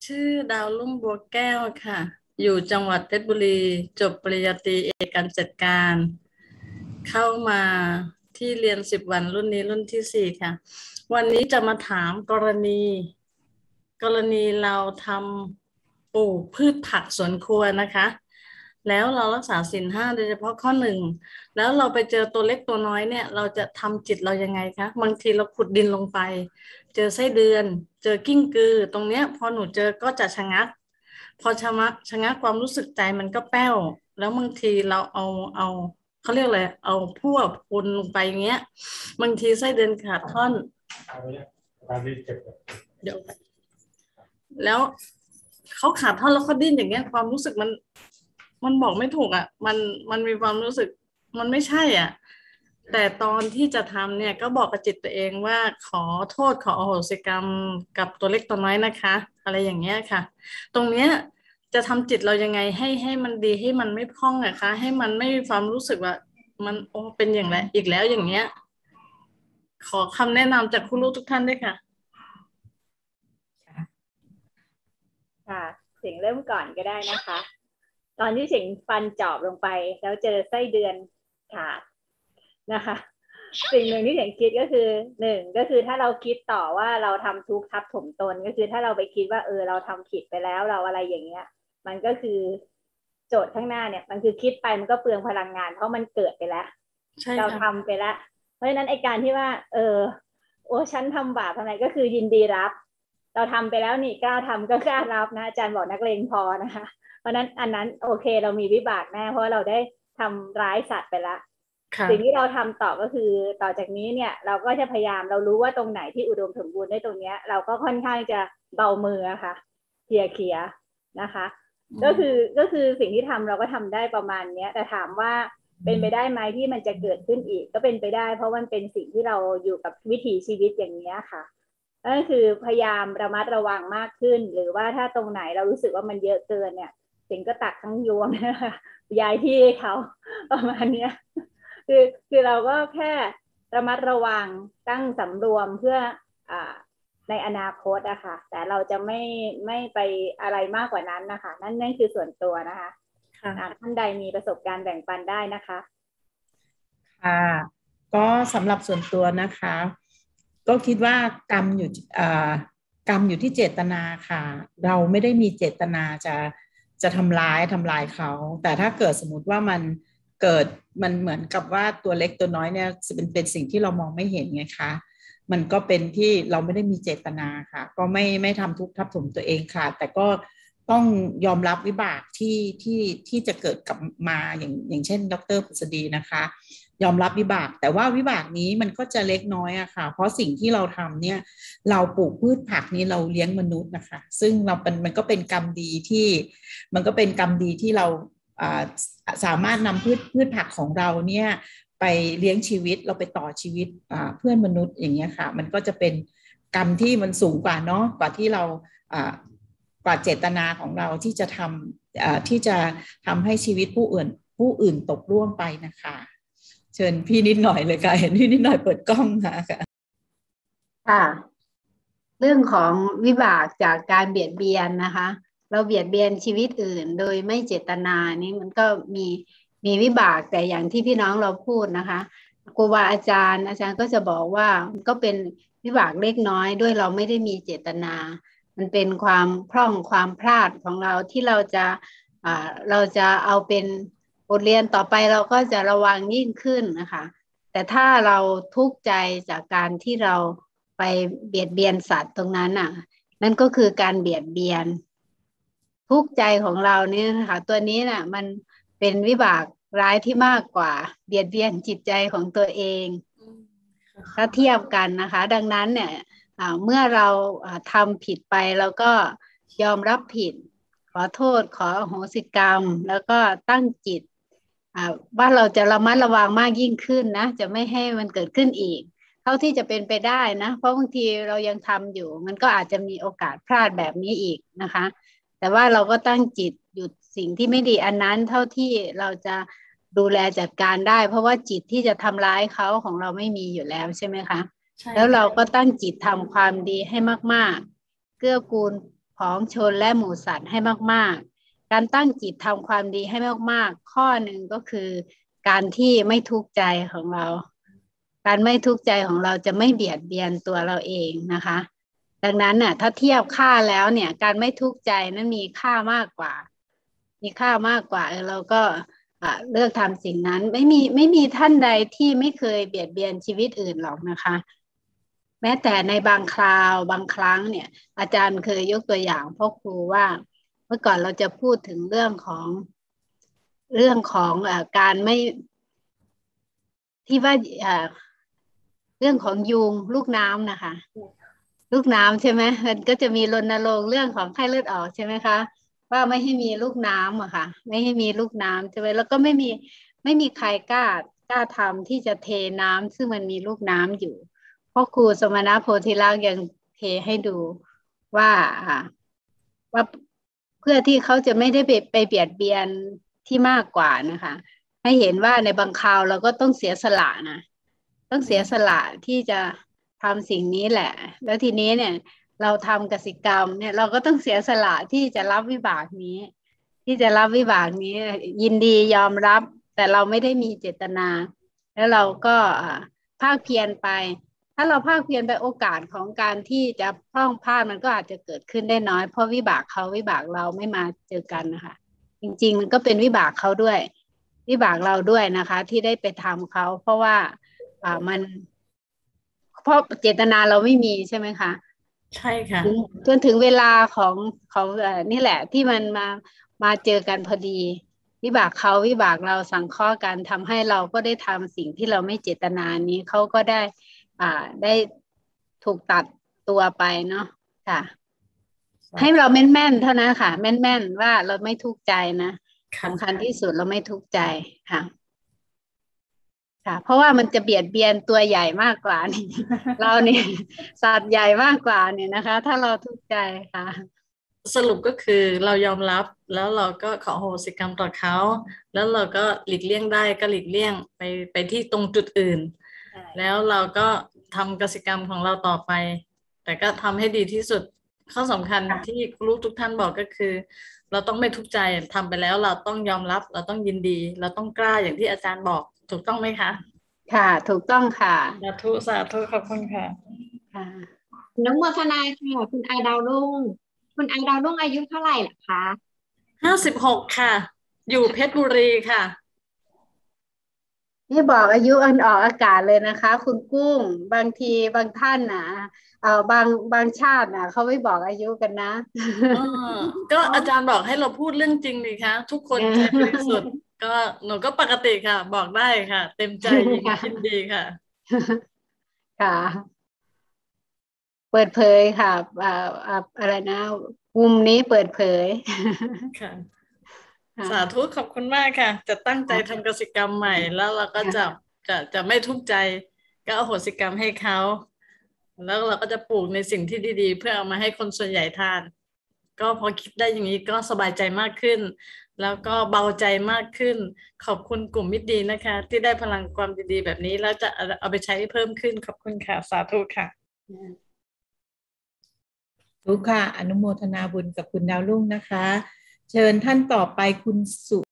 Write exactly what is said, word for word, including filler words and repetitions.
ชื่อดาวรุ่งบัวแก้วค่ะอยู่จังหวัดเพชรบุรีจบปริญญาตรีเอกการจัดการเข้ามาที่เรียนสิบวันรุ่นนี้รุ่นที่สี่ค่ะวันนี้จะมาถามกรณีกรณีเราทำปลูกพืชผักสวนครัวนะคะแล้วเรารักษาศีลห้าโดยเฉพาะข้อหนึ่งแล้วเราไปเจอตัวเล็กตัวน้อยเนี่ยเราจะทำจิตเรายังไงคะบางทีเราขุดดินลงไปเจอไส้เดือนเจอกิ้งกือตรงเนี้ยพอหนูเจอก็จะชะงักพอชะงักชะงักความรู้สึกใจมันก็แป้วแล้วบางทีเราเอาเอาเขาเรียกอะไรเอาพวกปุนลงไปอย่างเงี้ยบางทีไส้เดือนขาดท่อนเดี๋ยวแล้วเขาขาดท่อนแล้วเขาดิ้นอย่างเงี้ยความรู้สึกมันมันบอกไม่ถูกอ่ะมันมันมีความรู้สึกมันไม่ใช่อ่ะแต่ตอนที่จะทำเนี่ยก็บอกกับจิตตัวเองว่าขอโทษขออโหสิกรรมกับตัวเล็กตัวน้อยนะคะอะไรอย่างเงี้ยค่ะตรงเนี้ยจะทำจิตเรายังไงให้ให้มันดีให้มันไม่พร่องอะคะให้มันไม่มีความรู้สึกว่ามันโอ้เป็นอย่างไรอีกแล้วอย่างเงี้ยขอคำแนะนำจากคุณลูกทุกท่านด้วยค่ะค่ะเสียงเริ่มก่อนก็ได้นะคะตอนที่เสียงฟันเจาะลงไปแล้วเจอไส้เดือนขาดนะคะสิ่งหนึ่งที่เสียงคิดก็คือหนึ่งก็คือถ้าเราคิดต่อว่าเราทำทุกข์ทับถมตนก็คือถ้าเราไปคิดว่าเออเราทำผิดไปแล้วเราอะไรอย่างเงี้ยมันก็คือโจทย์ข้างหน้าเนี่ยมันคือคิดไปมันก็เปลืองพลังงานเพราะมันเกิดไปแล้วเราทำไปแล้วเพราะฉะนั้นไอ้การที่ว่าเออโอ้ฉันทำบาปทำไมก็คือยินดีรับเราทำไปแล้วนี่กล้าทำก็กล้ารับนะอาจารย์บอกนักเลงพอนะคะเพราะนั้นอันนั้นโอเคเรามีวิบากแน่เพราะเราได้ทำร้ายสัตว์ไปแล้วสิ่งที่เราทำต่อก็คือต่อจากนี้เนี่ยเราก็จะพยายามเรารู้ว่าตรงไหนที่อุดมสมบูรณ์ได้ตรงเนี้ยเราก็ค่อนข้างจะเบามือค่ะเคลียร์เคลียร์นะคะก็คือก็คือสิ่งที่ทำเราก็ทำได้ประมาณเนี้ยแต่ถามว่าเป็นไปได้ไหมที่มันจะเกิดขึ้นอีกก็เป็นไปได้เพราะมันเป็นสิ่งที่เราอยู่กับวิถีชีวิตอย่างนี้ค่ะก็คือพยายามระมัดระวังมากขึ้นหรือว่าถ้าตรงไหนเรารู้สึกว่ามันเยอะเกินเนี่ยสิ่งก็ตักทั้งยวงนะคะย้ายที่ให้เขาประมาณเนี้ยคือคือเราก็แค่ระมัดระวังตั้งสำรวมเพื่ออ่าในอนาคตอะค่ะแต่เราจะไม่ไม่ไปอะไรมากกว่านั้นนะคะนั่นนั่นคือส่วนตัวนะคะท่านใดมีประสบการณ์แบ่งปันได้นะคะค่ะก็สำหรับส่วนตัวนะคะก็คิดว่ากรรมอยู่กรรมอยู่ที่เจตนาค่ะเราไม่ได้มีเจตนาจะจะทำร้ายทำลายเขาแต่ถ้าเกิดสมมติว่ามันเกิดมันเหมือนกับว่าตัวเล็กตัวน้อยเนี่ยเป็นเป็นสิ่งที่เรามองไม่เห็นไงคะมันก็เป็นที่เราไม่ได้มีเจตนาค่ะก็ไม่ไม่ทำทุกข์ทับถมตัวเองค่ะแต่ก็ต้องยอมรับวิบากที่ที่ที่จะเกิดกับมาอย่างอย่างเช่นดร.ผุษดีนะคะยอมรับวิบากแต่ว่าวิบากนี้มันก็จะเล็กน้อยอะค่ะเพราะสิ่งที่เราทำเนี่ยเราปลูกพืชผักนี้เราเลี้ยงมนุษย์นะคะซึ่งเราเป็นมันก็เป็นกรรมดีที่มันก็เป็นกรรมดีที่เราสามารถนำพืชพืชผักของเราเนี่ยไปเลี้ยงชีวิตเราไปต่อชีวิตเพื่อนมนุษย์อย่างเงี้ยค่ะมันก็จะเป็นกรรมที่มันสูงกว่าเนาะกว่าที่เรากว่าเจตนาของเราที่จะทำที่จะทำให้ชีวิตผู้อื่นผู้อื่นตกล่วงไปนะคะเชิญพี่นิดหน่อยเลยค่ะเห็นพี่นิดหน่อยเปิดกล้องค่ะค่ะเรื่องของวิบากจากการเบียดเบียนนะคะเราเบียดเบียนชีวิตอื่นโดยไม่เจตนานี่มันก็มีมีวิบากแต่อย่างที่พี่น้องเราพูดนะคะครูบาอาจารย์อาจารย์ก็จะบอกว่ามันก็เป็นวิบากเล็กน้อยด้วยเราไม่ได้มีเจตนามันเป็นความพร่องความพลาดของเราที่เราจะอ่าเราจะเอาเป็นบทเรียนต่อไปเราก็จะระวังยิ่งขึ้นนะคะแต่ถ้าเราทุกข์ใจจากการที่เราไปเบียดเบียนสัตว์ตรงนั้นน่ะนั่นก็คือการเบียดเบียนทุกข์ใจของเราเนี่ยนะคะตัวนี้น่ะมันเป็นวิบากร้ายที่มากกว่าเบียดเบียนจิตใจของตัวเองถ้าเทียบกันนะคะดังนั้นเนี่ยเมื่อเราทำผิดไปแล้วก็ยอมรับผิดขอโทษขออโหสิกรรมแล้วก็ตั้งจิตว่าเราจะระมัดระวังมากยิ่งขึ้นนะจะไม่ให้มันเกิดขึ้นอีกเท่าที่จะเป็นไปได้นะเพราะบางทีเรายังทำอยู่มันก็อาจจะมีโอกาสพลาดแบบนี้อีกนะคะแต่ว่าเราก็ตั้งจิตหยุดสิ่งที่ไม่ดีอันนั้นเท่าที่เราจะดูแลจัดการได้เพราะว่าจิตที่จะทำร้ายเขาของเราไม่มีอยู่แล้วใช่ไหมคะแล้วเราก็ตั้งจิตทำความดีให้มากๆเกื้อกูลพ้องชนและหมู่สัตว์ให้มากๆการตั้งจิตทำความดีให้มากๆข้อหนึ่งก็คือการที่ไม่ทุกข์ใจของเราการไม่ทุกข์ใจของเราจะไม่เบียดเบียนตัวเราเองนะคะดังนั้นน่ะถ้าเทียบค่าแล้วเนี่ยการไม่ทุกข์ใจนั้นมีค่ามากกว่ามีค่ามากกว่าเราก็เลือกทำสิ่งนั้นไม่มีไม่มีท่านใดที่ไม่เคยเบียดเบียนชีวิตอื่นหรอกนะคะแม้แต่ในบางคราวบางครั้งเนี่ยอาจารย์เคยยกตัวอย่างพ่อครูว่าเมื่อก่อนเราจะพูดถึงเรื่องของเรื่องของเอ่อการไม่ที่ว่าเอ่อเรื่องของยุงลูกน้ำนะคะลูกน้ำใช่ไหมมันก็จะมีรณรงค์เรื่องของไข้เลือดออกใช่ไหมคะว่าไม่ให้มีลูกน้ำอะค่ะไม่ให้มีลูกน้ำใช่ไหมแล้วก็ไม่มีไม่มีใครกล้ากล้าทำที่จะเทน้ำซึ่งมันมีลูกน้ำอยู่พ่อครูสมณโพธิลักษณ์ยังเทให้ดูว่าว่าเพื่อที่เขาจะไม่ได้ไปไปเบียดเบียนที่มากกว่านะคะให้เห็นว่าในบางคราวเราก็ต้องเสียสละนะต้องเสียสละที่จะทำสิ่งนี้แหละแล้วทีนี้เนี่ยเราทำกสิกรรมเนี่ยเราก็ต้องเสียสละที่จะรับวิบากนี้ที่จะรับวิบากนี้ยินดียอมรับแต่เราไม่ได้มีเจตนาแล้วเราก็ภาคเพียรไปถ้าเราภาคเพียรไปโอกาสของการที่จะพล่องพลาดมันก็อาจจะเกิดขึ้นได้น้อยเพราะวิบากเขาวิบากเราไม่มาเจอกันนะคะจริงๆมันก็เป็นวิบากเขาด้วยวิบากเราด้วยนะคะที่ได้ไปทำเขาเพราะว่าอ่ามันเพราะเจตนาเราไม่มีใช่ไหมคะใช่ค่ะจนถึงเวลาของของเอ่อนี่แหละที่มันมามาเจอกันพอดีวิบากเขาวิบากเราสังเคราะห์กันทำให้เราก็ได้ทำสิ่งที่เราไม่เจตนานี้เขาก็ได้อ่าได้ถูกตัดตัวไปเนาะค่ะให้เราแม่นๆเท่านั้นค่ะแม่นๆว่าเราไม่ทุกข์ใจนะสำคัญที่สุดเราไม่ทุกข์ใจค่ะค่ะเพราะว่ามันจะเบียดเบียนตัวใหญ่มากกว่านี่เราเนี่ยสัตว์ใหญ่มากกว่าเนี่ยนะคะถ้าเราทุกข์ใจค่ะสรุปก็คือเรายอมรับแล้วเราก็ขอโหสิกรรมต่อเขาแล้วเราก็หลีกเลี่ยงได้ก็หลีกเลี่ยงไปไปที่ตรงจุดอื่นแล้วเราก็ทำกสิกรรมของเราต่อไปแต่ก็ทำให้ดีที่สุดข้อสำคัญที่ลูกทุกท่านบอกก็คือเราต้องไม่ทุกข์ใจทำไปแล้วเราต้องยอมรับเราต้องยินดีเราต้องกล้าอย่างที่อาจารย์บอกถูกต้องไหมคะค่ะถูกต้องค่ะสาธุสาธุขอบคุณค่ะค่ะน้องโมทนาค่ะคุณอาดาวรุ่งคุณอาดาวรุ่งอายุเท่าไหร่ล่ะคะห้าสิบหกค่ะอยู่เพชรบุรีค่ะนี่บอกอายุอันออกอากาศเลยนะคะคุณกุ้งบางทีบางท่านนะเอ่อบางบางชาตินะเขาไม่บอกอายุกันนะก็อาจารย์บอกให้เราพูดเรื่องจริงดีคะทุกคนใจบริสุทธิ์ก็หนูก็ปกติค่ะ บอกได้ค่ะ เต็มใจยินดีค่ะค่ะเปิดเผยค่ะอ่าอะไรนะมุมนี้เปิดเผยค่ะสาธุขอบคุณมากค่ะจะตั้งใจทำกสิกรรมใหม่แล้วเราก็จะจะจะไม่ทุกข์ใจก็อโหสิกรรมให้เขาแล้วเราก็จะปลูกในสิ่งที่ดีๆเพื่อเอามาให้คนส่วนใหญ่ทานก็พอคิดได้อย่างนี้ก็สบายใจมากขึ้นแล้วก็เบาใจมากขึ้นขอบคุณกลุ่มมิตรดีนะคะที่ได้พลังความดีๆแบบนี้แล้วจะเอาไปใช้เพิ่มขึ้นขอบคุณค่ะสาธุค่ะทุกค่ะอนุโมทนาบุญกับคุณดาวรุ่งนะคะเชิญท่านต่อไปคุณสุ